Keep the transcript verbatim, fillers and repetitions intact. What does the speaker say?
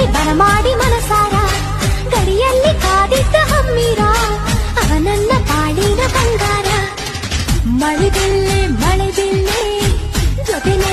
ಬರಮಾಡಿ ಮನಸಾರ ಗಡಿಯಲ್ಲಿ ಕಾದಿದ್ದ ಹಮ್ಮೀರ ಅವನನ್ನ ಬಾಳಿನ ಬಂಗಾರ. ಮಳೆದಿಲ್ಲೆ ಮಳೆದಿಲ್ಲೆ ಜೊತೆ